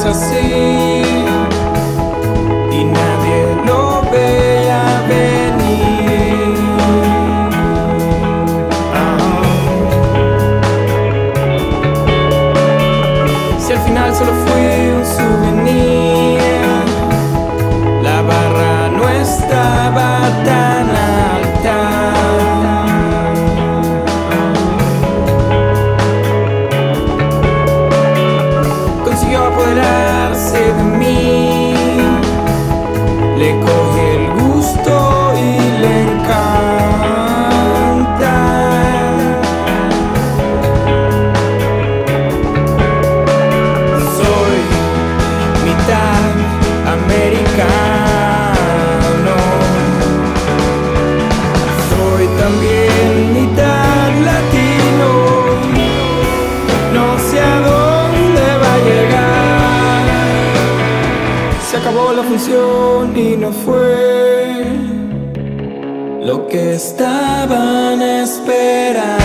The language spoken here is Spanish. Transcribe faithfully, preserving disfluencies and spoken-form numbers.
así y nadie lo veía venir. Ah. Si al final solo fui un souvenir, la barra no estaba tan alta. Consiguió apoderarse de mí, le coge el gusto y le encanta. Soy mitad americano, soy también mitad latino. No sé a dónde va a llegar. Se acabó la función y no fue lo que estaban esperando.